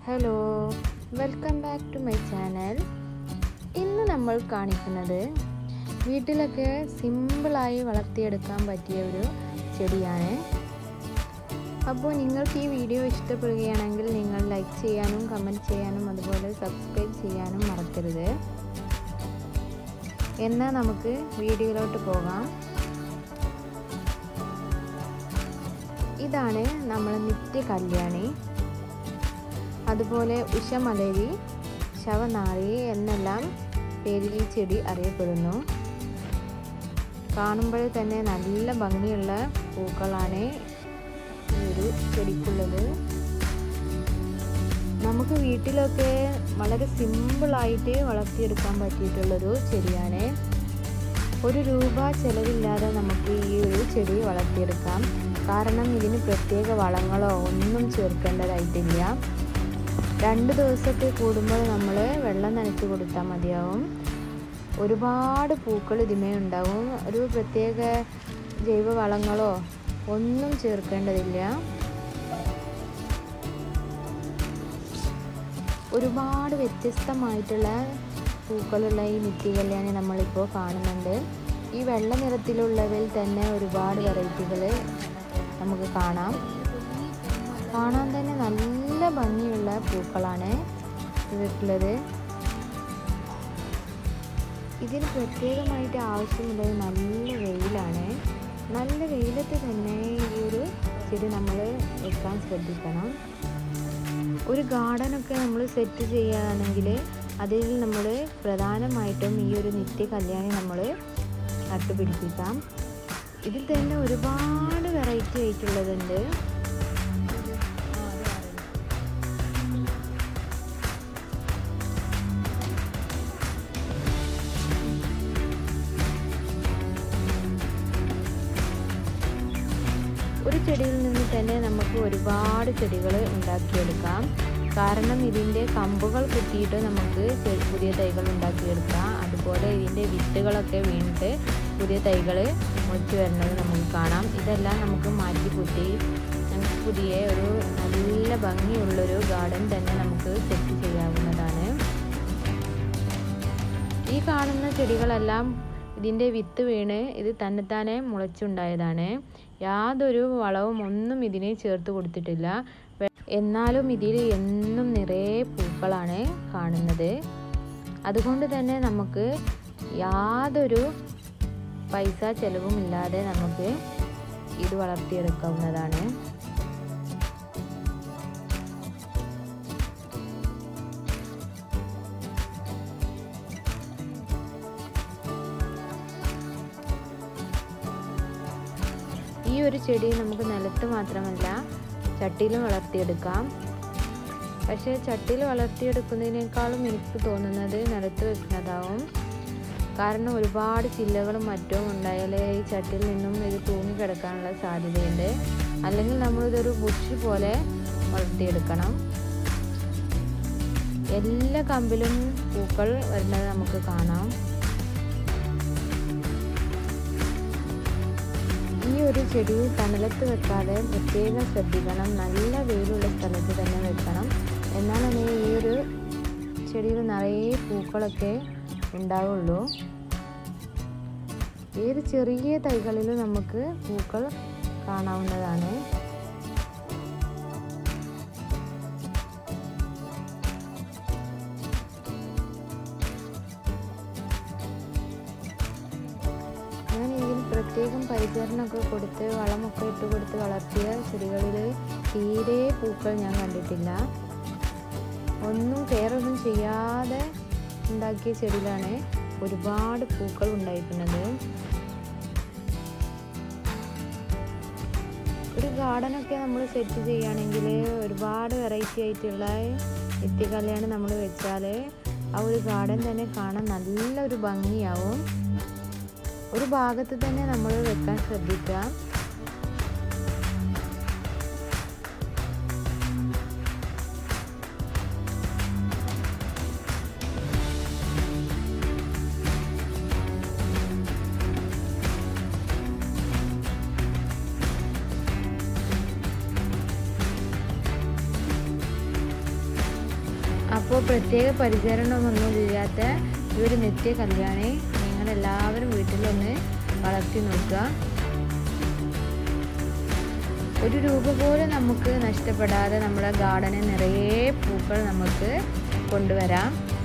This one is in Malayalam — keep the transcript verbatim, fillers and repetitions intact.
Hello, welcome back to my channel. ഇന്ന് നമ്മൾ കാണിക്കുന്നത് വീട്ടിലൊക്കെ സിമ്പിളായി വളർത്തിയെടുക്കാൻ പറ്റിയ ഒരു ചെടിയാണ്. അപ്പോൾ നിങ്ങൾക്ക് ഈ വീഡിയോ ഇഷ്ടപ്പെടുകയാണെങ്കിൽ നിങ്ങൾ ലൈക്ക് ചെയ്യാനും കമൻറ്റ് ചെയ്യാനും അതുപോലെ സബ്സ്ക്രൈബ് ചെയ്യാനും മറക്കരുത്. എന്നാൽ നമുക്ക് വീഡിയോയിലോട്ട് പോകാം. ഇതാണ് നമ്മൾ നിത്യ കല്യാണി, അതുപോലെ ഉഷമലരി, ശവനാറി എന്നെല്ലാം പേരിൽ ഈ ചെടി അറിയപ്പെടുന്നു. കാണുമ്പോൾ തന്നെ നല്ല ഭംഗിയുള്ള പൂക്കളാണ് ഈ ഒരു ചെടിക്കുള്ളത്. നമുക്ക് വീട്ടിലൊക്കെ വളരെ സിമ്പിളായിട്ട് വളർത്തിയെടുക്കാൻ പറ്റിയിട്ടുള്ളൊരു ചെടിയാണ്. ഒരു രൂപ ചിലവില്ലാതെ നമുക്ക് ഈ ഒരു ചെടി വളർത്തിയെടുക്കാം. കാരണം ഇതിന് പ്രത്യേക വളങ്ങളോ ഒന്നും ചേർക്കേണ്ടതായിട്ടില്ല. രണ്ട് ദിവസമൊക്കെ കൂടുമ്പോൾ നമ്മൾ വെള്ളം നനച്ച് കൊടുത്താൽ മതിയാവും. ഒരുപാട് പൂക്കൾ ഇതിമേ ഉണ്ടാവും. ഒരു പ്രത്യേക ജൈവ വളങ്ങളോ ഒന്നും ചേർക്കേണ്ടതില്ല. ഒരുപാട് വ്യത്യസ്തമായിട്ടുള്ള പൂക്കളുള്ള ഈ നിത്യകല്യാണി നമ്മളിപ്പോൾ കാണുന്നുണ്ട്. ഈ വെള്ള നിറത്തിലുള്ളവയിൽ തന്നെ ഒരുപാട് വെറൈറ്റികൾ നമുക്ക് കാണാം. കാണാൻ തന്നെ നല്ല ഭംഗിയുള്ള പൂക്കളാണ് ഇതിലുള്ളത്. ഇതിന് പ്രത്യേകമായിട്ട് ആവശ്യമുള്ളത് നല്ല വെയിലാണ്. നല്ല വെയിലത്ത് തന്നെ ഈ ഒരു ചെടി നമ്മൾ വെക്കാൻ ശ്രദ്ധിക്കണം. ഒരു ഗാർഡനൊക്കെ നമ്മൾ സെറ്റ് ചെയ്യുകയാണെങ്കിൽ അതിൽ നമ്മൾ പ്രധാനമായിട്ടും ഈ ഒരു നിത്യ കല്യാണി നമ്മൾ നട്ടുപിടിപ്പിക്കാം. ഇതിൽ തന്നെ ഒരുപാട് വെറൈറ്റി ആയിട്ടുള്ളതുണ്ട്. ഒരു ചെടിയിൽ നിന്ന് തന്നെ നമുക്ക് ഒരുപാട് ചെടികൾ ഉണ്ടാക്കിയെടുക്കാം. കാരണം ഇതിൻ്റെ കമ്പുകൾ കുത്തിയിട്ട് നമുക്ക് പുതിയ തൈകൾ ഉണ്ടാക്കിയെടുക്കാം. അതുപോലെ ഇതിൻ്റെ വിത്തുകളൊക്കെ വീണിട്ട് പുതിയ തൈകൾ മുളച്ച് വരുന്നത് നമുക്ക് കാണാം. ഇതെല്ലാം നമുക്ക് മാറ്റി കുത്തി നമുക്ക് പുതിയ ഒരു നല്ല ഭംഗിയുള്ളൊരു ഗാർഡൻ തന്നെ നമുക്ക് സെറ്റ് ചെയ്യാവുന്നതാണ്. ഈ കാണുന്ന ചെടികളെല്ലാം ഇതിൻ്റെ വിത്ത് വീണ് ഇത് തന്നെത്താനെ മുളച്ചുണ്ടായതാണ്. യാതൊരു വളവും ഒന്നും ഇതിനെ ചേർത്ത് കൊടുത്തിട്ടില്ല. എന്നാലും ഇതിൽ എന്നും നിറയെ പൂക്കളാണ് കാണുന്നത്. അതുകൊണ്ട് തന്നെ നമുക്ക് യാതൊരു പൈസ ചെലവുമില്ലാതെ നമുക്ക് ഇത് വളർത്തിയെടുക്കാവുന്നതാണ്. ഈ ഒരു ചെടി നമുക്ക് നിലത്ത് മാത്രമല്ല ചട്ടിയിലും വളർത്തിയെടുക്കാം. പക്ഷേ ചട്ടിയിൽ വളർത്തിയെടുക്കുന്നതിനേക്കാളും എനിക്ക് തോന്നുന്നത് നിലത്ത് വെക്കുന്നതാവും. കാരണം ഒരുപാട് ചില്ലകളും മറ്റും ഉണ്ടായാലേ ഈ ചട്ടിയിൽ നിന്നും ഇത് തൂങ്ങിക്കിടക്കാനുള്ള സാധ്യതയുണ്ട്. അല്ലെങ്കിൽ നമ്മളിതൊരു ബുഷ് പോലെ വളർത്തിയെടുക്കണം. എല്ലാ കമ്പിലും പൂക്കൾ വരുന്നത് നമുക്ക് കാണാം. ഈ ഒരു ചെടി തണലത്ത് വെക്കാതെ പ്രത്യേകം ശ്രദ്ധിക്കണം. നല്ല വെയിലുള്ള സ്ഥലത്ത് തന്നെ വെക്കണം. എന്നാലാണ് ഈ ഒരു ചെടിയിൽ നിറയെ പൂക്കളൊക്കെ ഉണ്ടാവുള്ളൂ. ഏത് ചെറിയ തൈകളിലും നമുക്ക് പൂക്കൾ കാണാവുന്നതാണ്. ഞാൻ ഇതിന് പ്രത്യേകം പരിചരണമൊക്കെ കൊടുത്ത് വളമൊക്കെ ഇട്ട് കൊടുത്ത് വളർത്തിയ ചെടികളിൽ തീരെ പൂക്കൾ ഞാൻ കണ്ടിട്ടില്ല. ഒന്നും കെയറൊന്നും ചെയ്യാതെ ഉണ്ടാക്കിയ ചെടിയിലാണ് ഒരുപാട് പൂക്കൾ ഉണ്ടായിരിക്കുന്നത്. ഒരു ഗാർഡനൊക്കെ നമ്മൾ സെറ്റ് ചെയ്യുകയാണെങ്കിൽ ഒരുപാട് വെറൈറ്റി ആയിട്ടുള്ള നിത്യകല്യാണി നമ്മൾ വെച്ചാൽ ആ ഒരു ഗാർഡൻ തന്നെ കാണാൻ നല്ലൊരു ഭംഗിയാവും. ഒരു ഭാഗത്ത് തന്നെ നമ്മൾ വെക്കാൻ ശ്രദ്ധിക്കുക. അപ്പോൾ പ്രത്യേക പരിചരണമൊന്നും ഇല്ലാത്ത ഈ ഒരു നിത്യ കല്യാണി നിങ്ങളെല്ലാവരും വീട്ടിലൊന്ന് വളർത്തി നോക്കുക. ഒരു രൂപ പോലും നമുക്ക് നഷ്ടപ്പെടാതെ നമ്മുടെ ഗാർഡനിൽ നിറയെ പൂക്കൾ നമുക്ക് കൊണ്ടുവരാം.